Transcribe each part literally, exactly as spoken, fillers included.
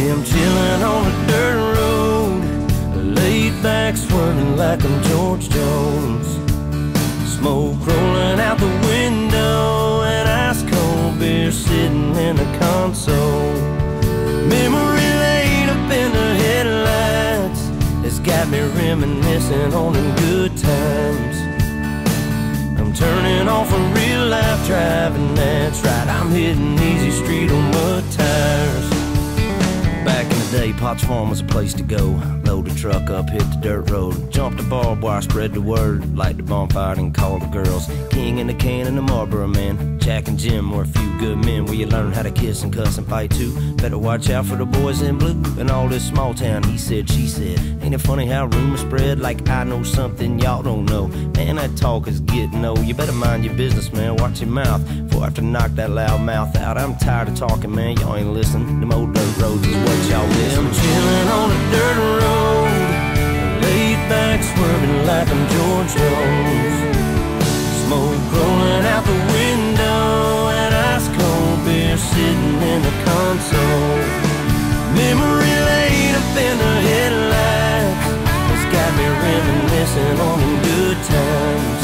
Yeah, I'm chilling on a dirt road, laid back swerving like I'm George Jones. Smoke rolling out the window and ice cold beer sitting in the console. Memory lane up in the headlights has got me reminiscing on them good times. I'm turning off a real life driving, that's right, I'm hitting easy street on mud tires. Back in the day, Potts Farm was a place to go. Load the truck up, hit the dirt road, jump the barbed wire, spread the word, light the bonfire and call the girls. King in the can and the Marlboro man, Jack and Jim were a few good men where you learn how to kiss and cuss and fight too. Better watch out for the boys in blue and all this small town he said, she said. Ain't it funny how rumors spread like I know something y'all don't know? Man, that talk is getting old. You better mind your business, man, watch your mouth before I have to knock that loud mouth out. I'm tired of talking, man, y'all ain't listening. Them old dirt roads is what y'all miss. I'm chilling on a dirt road, laid back swerving like I'm George Jones. Smoke rolling out the window and ice cold beer sitting in the console. Memory lane up in the headlights has got me reminiscing on them good times.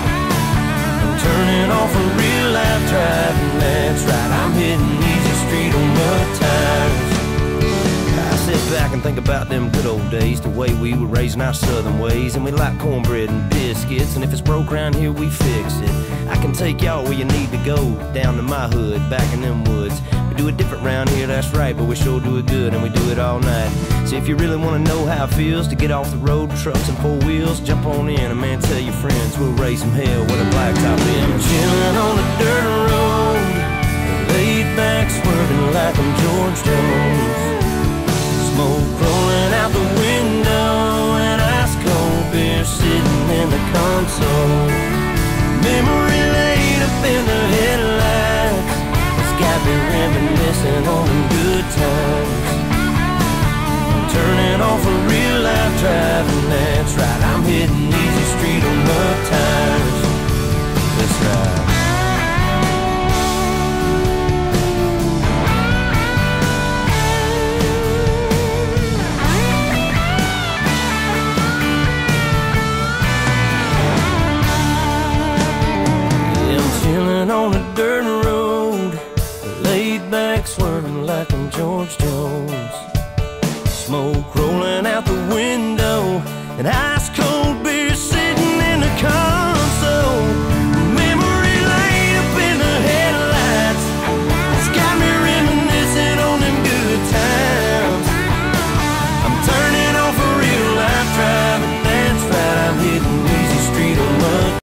I'm turning off a real life driving, that's right, I'm hitting easy street on mud tires. I sit back and think about them good old days, the way we were raising our southern ways. And we like cornbread and biscuits, and if it's broke around here, we fix it. I can take y'all where you need to go, down to my hood, back in them woods. We do it different round here, that's right, but we sure do it good, and we do it all night. So if you really want to know how it feels to get off the road, trucks and four wheels, jump on in, and man, tell your friends we'll raise some hell with a blacktop in. I'm chilling on the dirt road, laid back swerving like I'm George Jones. Smoke rolling out the window and ice cold beer sitting in the console. Memory lane up in the headlights has got me reminiscing on them good times. I'm turning off a real life driving, that's right, I'm hitting easy street on mud tires. That's right. On a dirt road, laid back swerving like I'm George Jones. Smoke rolling out the window and ice cold